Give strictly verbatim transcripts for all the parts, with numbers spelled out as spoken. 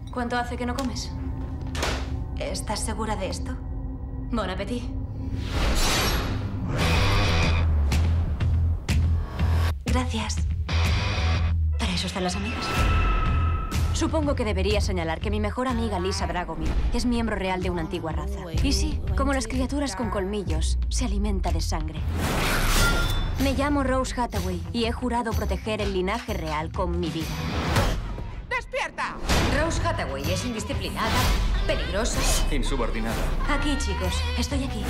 ¿Cuánto hace que no comes? ¿Estás segura de esto? Bon appétit. Gracias. Para eso están las amigas. Supongo que debería señalar que mi mejor amiga Lisa Dragomir es miembro real de una antigua raza. Y sí, como las criaturas con colmillos, se alimenta de sangre. Me llamo Rose Hathaway y he jurado proteger el linaje real con mi vida. ¡Despierta! Rose Hathaway es indisciplinada, peligrosa. Insubordinada. Aquí, chicos, estoy aquí.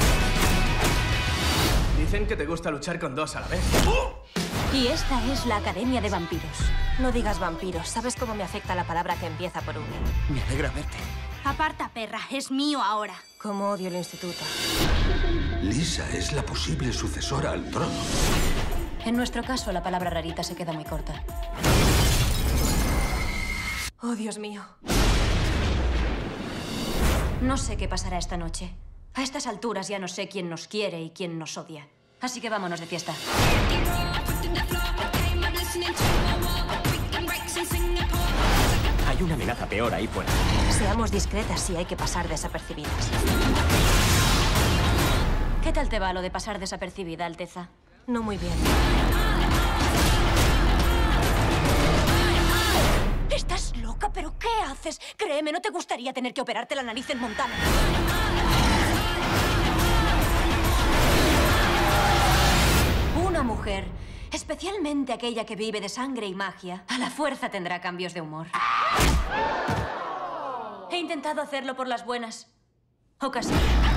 Dicen que te gusta luchar con dos a la vez. Y esta es la Academia de Vampiros. No digas vampiros. ¿Sabes cómo me afecta la palabra que empieza por V? Me alegra verte. Aparta, perra. Es mío ahora. Cómo odio el instituto. Lisa es la posible sucesora al trono. En nuestro caso, la palabra rarita se queda muy corta. Oh, Dios mío. No sé qué pasará esta noche. A estas alturas ya no sé quién nos quiere y quién nos odia. Así que vámonos de fiesta. Hay una amenaza peor ahí fuera. Seamos discretas si hay que pasar desapercibidas. ¿Qué tal te va lo de pasar desapercibida, Alteza? No muy bien. ¿Estás loca? ¿Pero qué haces? Créeme, no te gustaría tener que operarte la nariz en Montana. Una mujer, especialmente aquella que vive de sangre y magia, a la fuerza tendrá cambios de humor. He intentado hacerlo por las buenas. O casi.